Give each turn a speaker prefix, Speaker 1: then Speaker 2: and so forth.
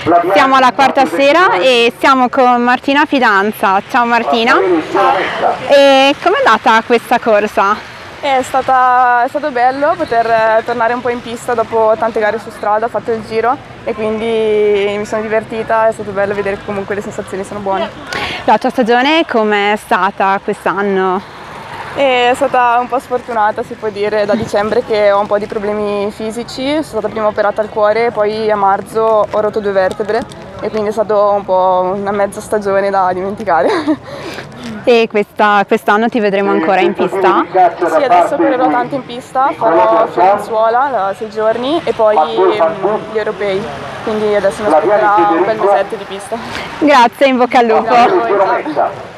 Speaker 1: Siamo alla quarta sera e siamo con Martina Fidanza. Ciao Martina. E com'è andata questa corsa?
Speaker 2: È stato bello poter tornare un po' in pista dopo tante gare su strada, ho fatto il giro e quindi mi sono divertita, è stato bello vedere che comunque le sensazioni sono buone.
Speaker 1: La tua stagione com'è stata quest'anno?
Speaker 2: È stata un po' sfortunata, si può dire, da dicembre che ho un po' di problemi fisici, sono stata prima operata al cuore, poi a marzo ho rotto 2 vertebre e quindi è stato un po' una mezza stagione da dimenticare.
Speaker 1: E quest'anno ti vedremo ancora in pista?
Speaker 2: Sì, adesso correrò tanto in pista, farò Fiorenzuola da 6 giorni e poi gli europei, quindi adesso mi aspetterà un bel mesetto di pista.
Speaker 1: Grazie, in bocca al lupo.
Speaker 2: Grazie a voi.